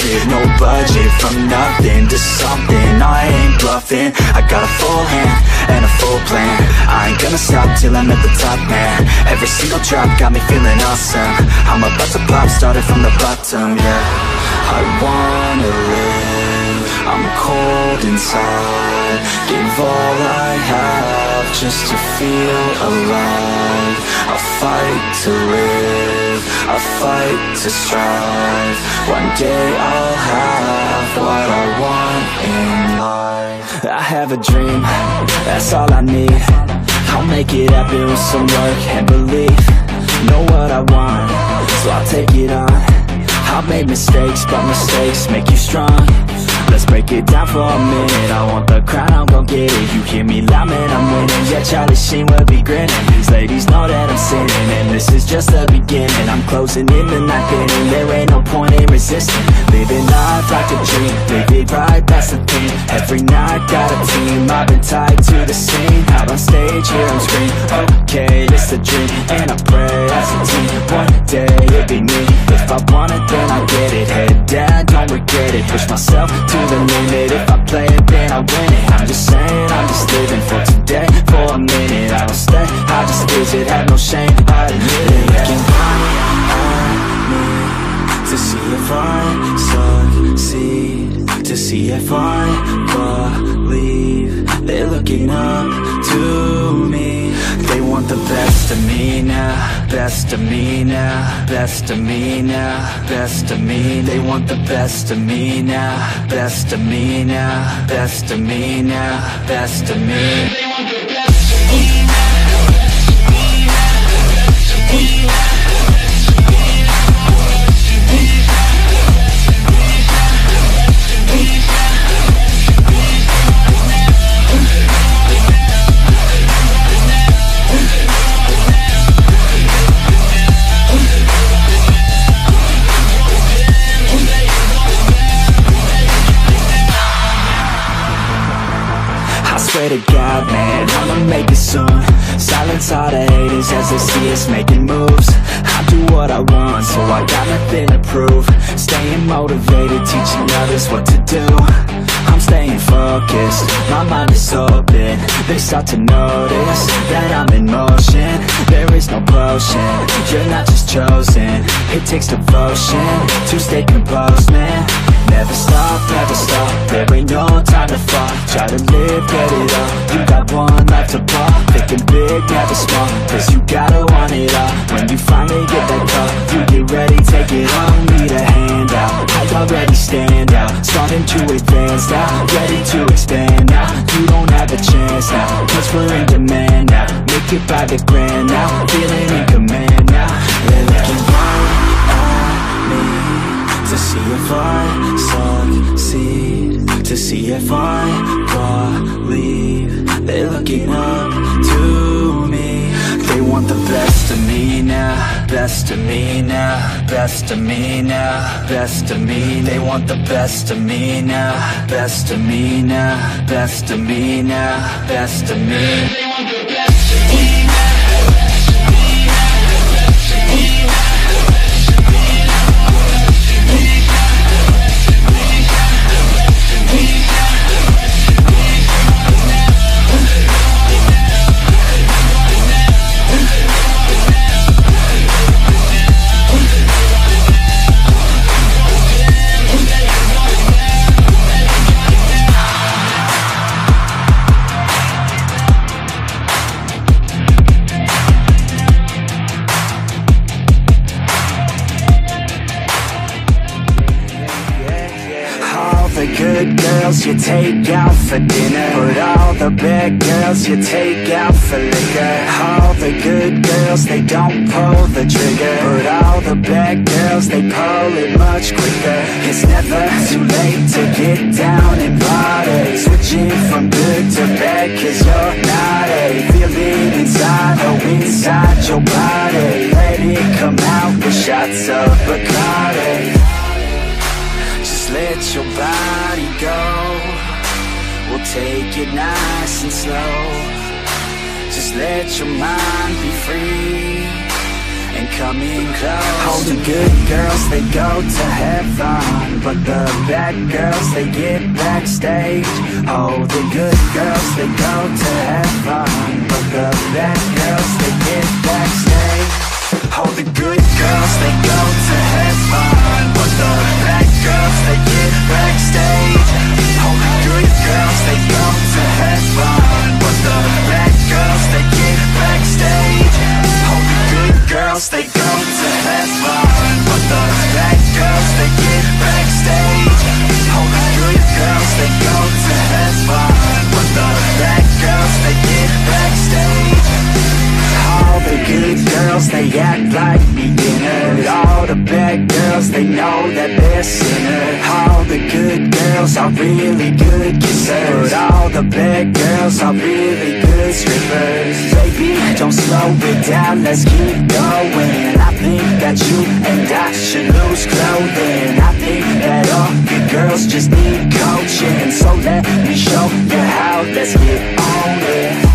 Speaker 3: started, no budget, from nothing to something. I ain't bluffing, I got a full hand and a full plan. I ain't gonna stop till I'm at the top, man. Every single drop got me feeling awesome. I'm about to pop, started from the bottom, yeah. I wanna live, I'm cold inside. Give all I have just to feel alive. I'll fight to live, I'll fight to strive. One day I'll have what I want in life.
Speaker 4: I have a dream, that's all I need. I'll make it happen with some work and belief. Know what I want, so I'll take it on. I've made mistakes, but mistakes make you strong. Let's break it down for a minute. I want the crown, I'm gon' get it. You hear me loud, man, I'm winning. Yeah, Charlie Sheen will be grinning. These ladies know that I'm sinning, and this is just the beginning. I'm closing in the night inning. There ain't no point in resisting. Living life like a dream, live it right, that's the thing. Every night got a team, I've been tied to the scene. Out on stage, here I'm screaming, okay, it's a dream. And I pray as a team, one day it'll be me. If I want it, then I get it. Head down, don't regret it. Push myself to the limit. If I play it, then I win it. I'm just saying, I'm just living for today, for a minute. I don't stay, I just visit, have no shame, I admit it.
Speaker 3: Looking right at me to see if I succeed, to see if I believe. They're looking up to me. They want the best of me now, best of me now, best of me now, best of me. They want the best of me now, best of me now, best of me now, best of me. They want the best of me now.
Speaker 4: Swear to God, man, I'ma make it soon. Silence all the haters as they see us making moves. I do what I want, so I got nothing to prove. Staying motivated, teaching others what to do. I'm staying focused, my mind is open. They start to notice that I'm in motion. There is no potion, you're not just chosen. It takes devotion to stay composed, man. Never stop, never stop, there ain't no time to fall. Try to live, get it up, you got one life to ball. Thinking big, never small, cause you gotta want it all. When you finally get that call, you get ready, take it on. Need a handout, I already stand out. Starting to advance now, ready to expand now. You don't have a chance now, cause we're in demand now. Make it by the grand now, feeling in command now.
Speaker 3: They're looking right at me to see if I succeed, to see if I believe. They're looking up to me.
Speaker 4: They want the best of me now, best of me now, best of me now, best of me. They want the best of me now, best of me now, best of me now, best of me. They want the best of me now. Good girls you take out for dinner, but all the bad girls you take out for liquor. All the good girls, they don't pull the trigger, but all the bad girls, they pull it much quicker. It's never too late to get down and party. Switching from good to bad, cause you're naughty. Feel it inside, oh inside your body. Let it come out with shots of Bacardi. Let your body go. We'll take it nice and slow. Just let your mind be free and coming close. All the good girls, they go to heaven, but the bad girls, they get backstage. All the good girls, they go to heaven, but the bad girls, they get backstage. All the good girls, they go to heaven, but the bad girls, they get backstage. All the good girls, they go to heaven, but the bad girls, they get backstage. All the good girls, they go to heaven, but the bad girls, they get backstage. All the good girls, they go to heaven, but the bad girls, they get backstage. All the good girls, they act like beginners. All the bad girls, they know that they're sinners. All the good girls are really good kissers, but all the bad girls are really good strippers. Baby, don't slow it down, let's keep going. I think that you and I should lose clothing. I think that all good girls just need coaching. So let me show you how, let's get on it.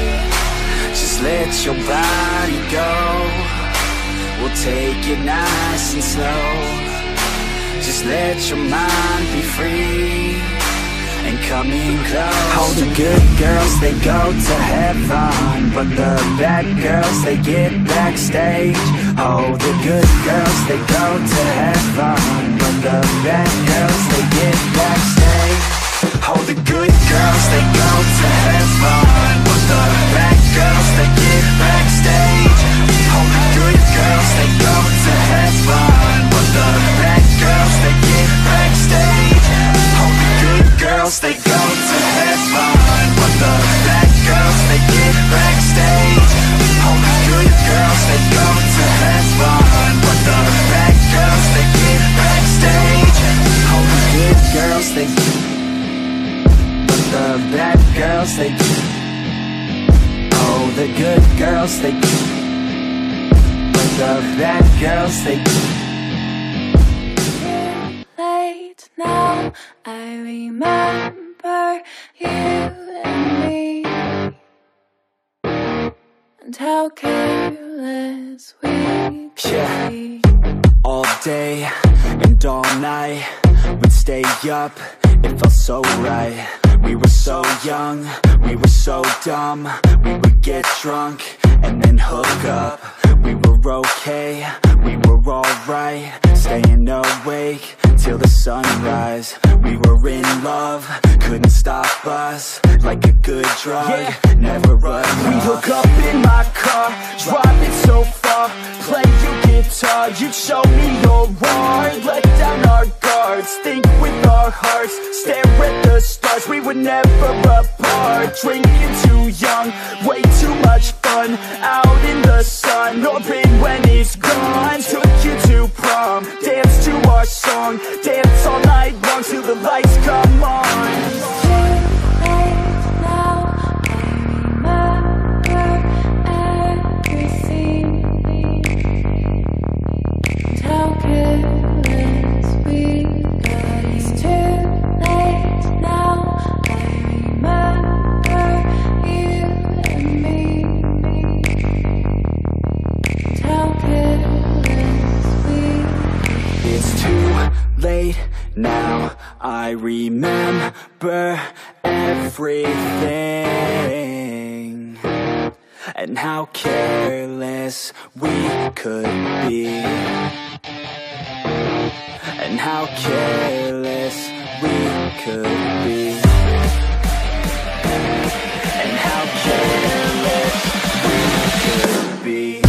Speaker 4: Just let your body go, we'll take it nice and slow. Just let your mind be free and coming close. All the good girls, they go to heaven, but the bad girls, they get backstage. All the good girls, they go to heaven, but the bad girls, they get backstage. All the good girls, they go to heaven, but the bad girls, they get backstage. All the good girls, they go to heaven, but the bad girls, they get backstage. All the good girls, they go to heaven, but the bad girls, they get backstage. All the good girls, they go to heaven, but the bad girls, they get backstage. All the good girls, they but the bad girls, they oh, the good girls, they but the bad girls, they
Speaker 1: late now, I remember you and me, and how careless we could
Speaker 4: yeah.
Speaker 1: be.
Speaker 4: All day and all night, we'd stay up, it felt so right. We were so young, we were so dumb. We would get drunk and then hook up. We were okay, we were alright, staying awake till the sunrise. We were in love, couldn't stop us, like a good drug, yeah. Never run off.
Speaker 2: We hook up in my car, driving so far, play your guitar, you'd show me your art. Let down our guards, think with our hearts, stare at the stars, we were never apart. Drinking too young, way too much fun, out in the sun, open when it's gone. Took you to prom, dance to our song, dance all night long till the lights come on.
Speaker 4: Now I remember everything, and how careless we could be, and how careless we could be, and how careless we could be.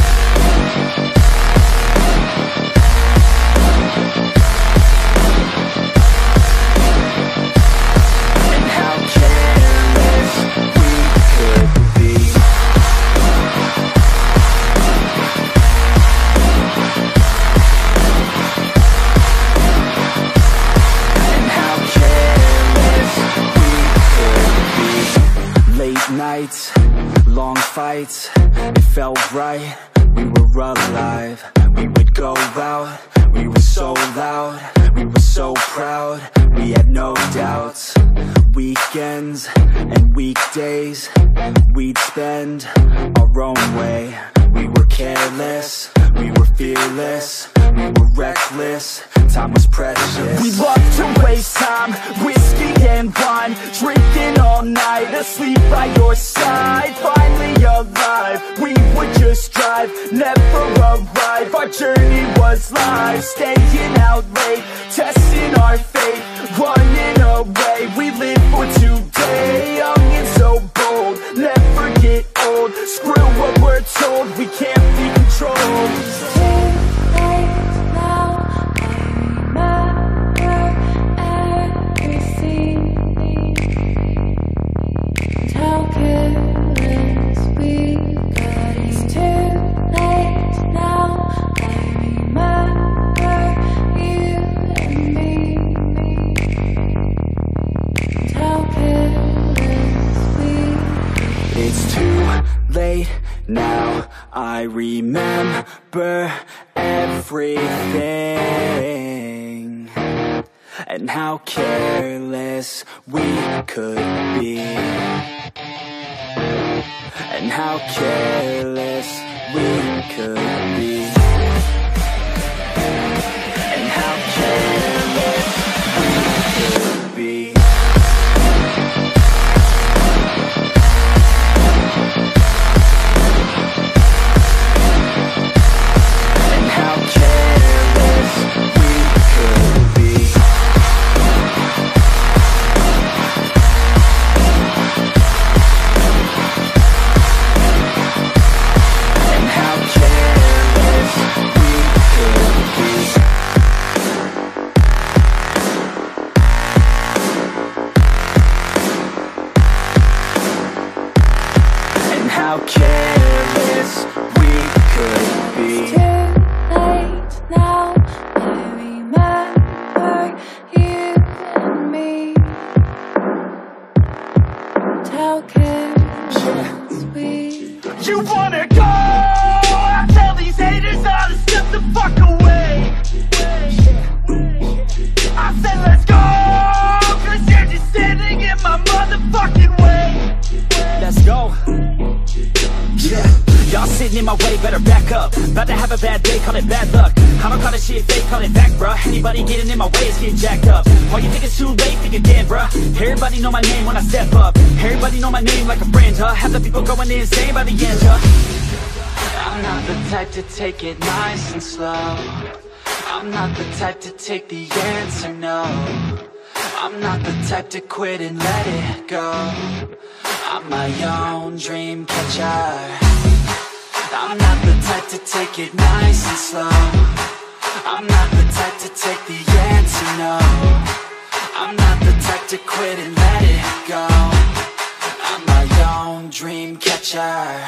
Speaker 4: Nights, long fights, it felt right, we were alive. We would go out, we were so loud, we were so proud, we had no doubts. Weekends and weekdays, we'd spend our own way. We were careless, we were fearless, we were reckless, time was precious. We loved to waste time, whiskey and wine, drinking all night, asleep by your side. Finally alive, we would just drive, never arrive. Our journey was live, staying out late, testing our fate, running away. We live for today, young and so bold, never get old. Screw what we're told, we can't be controlled. Late now, I remember everything, and how careless we could be, and how careless we could be, and how careless we could be. How careless we could be.
Speaker 1: It's too late now, I remember you and me. How careless we.
Speaker 4: You wanna go? I tell these haters all to step the fuck away. I said let's go, cause you're just standing in my motherfucking way. Let's go. Yeah, y'all sitting in my way, better back up. About to have a bad day, call it bad luck. I don't call this shit fake, call it back, bruh. Anybody getting in my way is getting jacked up. While you think it's too late, think again, bruh. Everybody know my name when I step up. Everybody know my name like a friend, huh? Have the people going insane by the end, huh? I'm not the type to take it nice and slow. I'm not the type to take the answer, no. I'm not the type to quit and let it go. I'm my own dream catcher. I'm not the type to take it nice and slow. I'm not the type to take the answer, no. I'm not the type to quit and let it go. I'm my own dream catcher.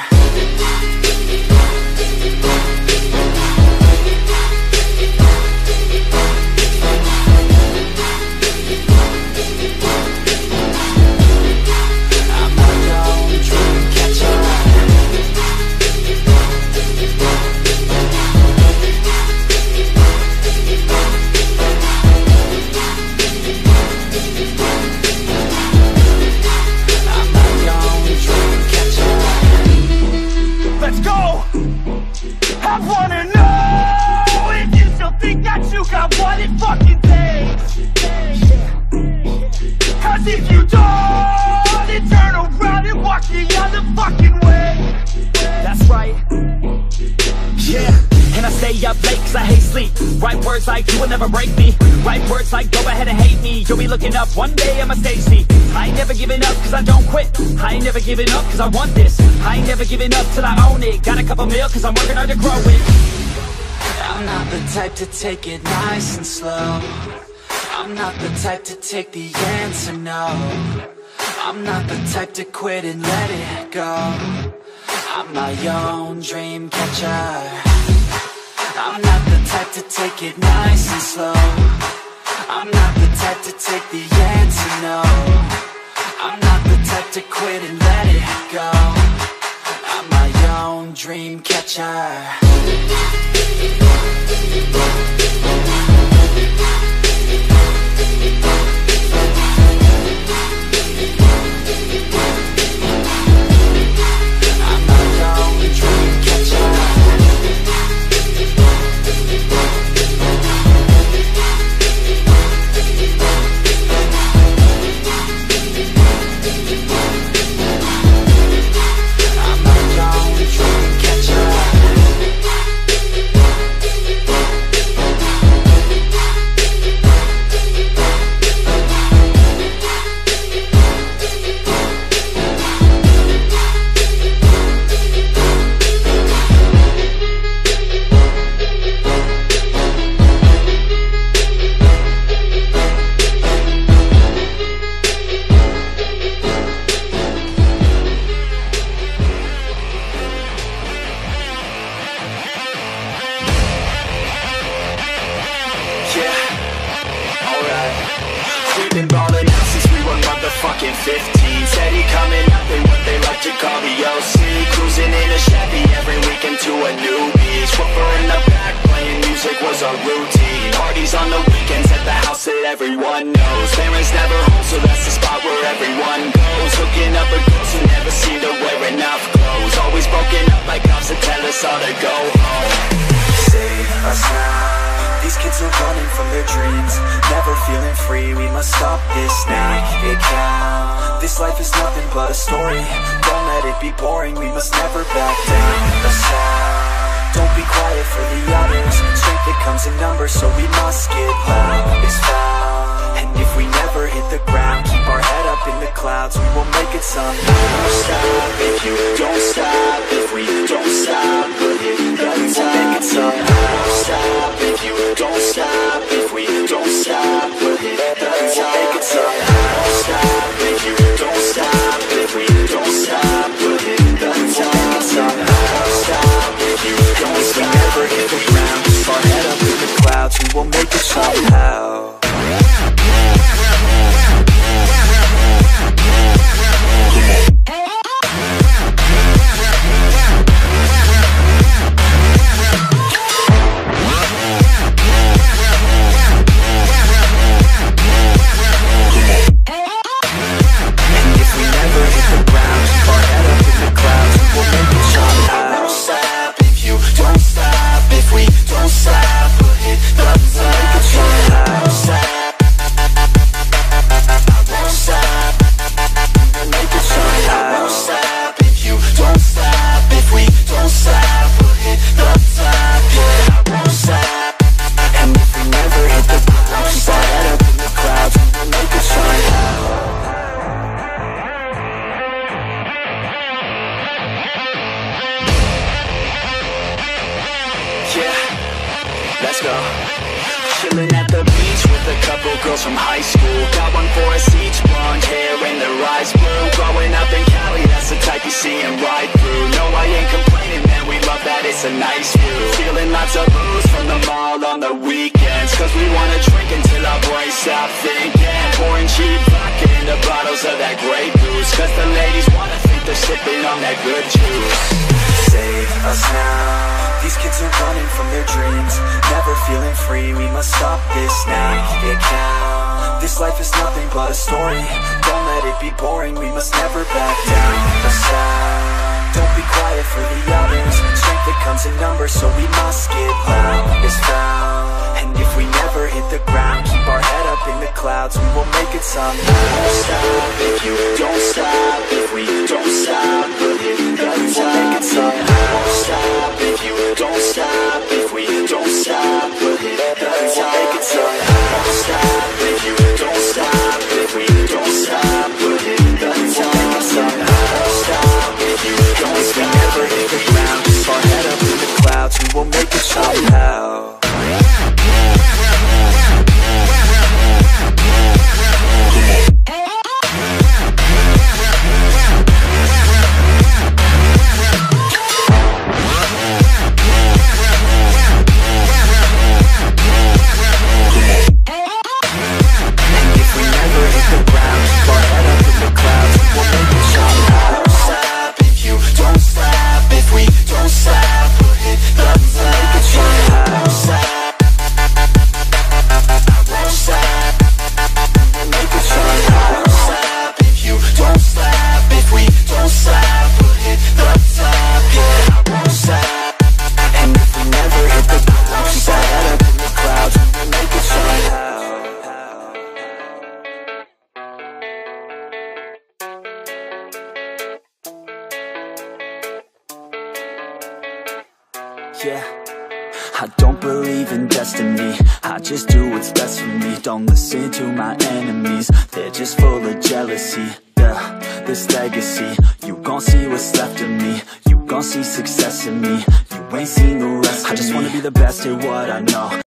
Speaker 4: Let's go! I wanna know if you still think that you got what it fucking takes. Cause if you don't, then turn around and walk the other fucking way. That's right. Yeah. And I stay up late cause I hate sleep. Right words like you will never break me. Right words like go ahead and hate me. You'll be looking up one day at my stage seat. I ain't never giving up cause I don't quit. I ain't never giving up cause I want this. I ain't never giving up till I own it. Got a couple mil cause I'm working hard to grow it. I'm not the type to take it nice and slow. I'm not the type to take the answer, no. I'm not the type to quit and let it go. I'm my own dream catcher. I'm not the type to take it nice and slow. I'm not the type to take the answer, no. I'm not the type to quit and let it go. I'm my own dream catcher. I'm my own dream catcher.
Speaker 3: fifteen. Steady coming up in what they like to call the O C. Cruising in a Chevy every weekend to a new beach. Woofer in the back playing music was our routine. Parties on the weekends at the house that everyone knows. Parents never home, so that's the spot where everyone goes. Hooking up with girls who never seem to wear enough clothes. Always broken up like cops that tell us all to go home.
Speaker 5: Save us now. These kids are running from their dreams, never feeling free. We must stop this now. It counts. This life is nothing but a story. Don't let it be boring. We must never back down. The sound. Don't be quiet for the others. Strength that comes in numbers, so we must get loud. It's found. And if we never hit the ground, keep our head up in the clouds. We will make it somehow.
Speaker 3: Don't stop if you don't stop. If we don't stop, we'll hit the top. We will make it somehow. Don't stop if you don't stop. If we don't stop, we'll hit the top. We will make it somehow. Don't stop if you don't stop. If we don't stop, we'll hit the top. We will make it somehow. Don't stop if you don't stop.
Speaker 5: If we never hit the ground, keep our head up in the clouds. We will make it somehow.
Speaker 3: Let's go. Chilling at the beach with a couple girls from high school. Got one for us each, blonde hair and their eyes blue. Growing up in Cali, that's the type you see and ride through. No, I ain't complaining, man, we love that, it's a nice view. Feeling lots of booze from the mall on the weekends, cause we wanna drink until our brains stop thinking. Pouring cheap vodka into bottles of that Grey Goose, cause the ladies wanna think they're sipping on that good juice.
Speaker 5: Save us now. These kids are running from their dreams, never feeling free. We must stop this now. It counts. This life is nothing but a story. Don't let it be boring. We must never back down. The sound. Don't be quiet for the others. Strength that comes in numbers, so we must get loud. It's found. And if we never hit the ground, keep our head up in the clouds. We will make it somehow.
Speaker 3: Don't stop if you don't stop. If we don't stop, we'll hit the top. We will make it somehow. Don't stop if you don't stop. If we don't stop, we'll hit the top. We will make it somehow. Don't stop if you don't stop. If we don't stop, we'll hit the top. We will make it somehow. Don't stop if you don't
Speaker 5: If we
Speaker 3: stop.
Speaker 5: never hit the ground, keep our head up in the clouds. We will make it somehow.
Speaker 4: Yeah, I don't believe in destiny, I just do what's best for me. Don't listen to my enemies, they're just full of jealousy. Yeah, this legacy, you gon' see what's left of me. You gon' see success in me, you ain't seen the rest of me. I just wanna be the best at what I know.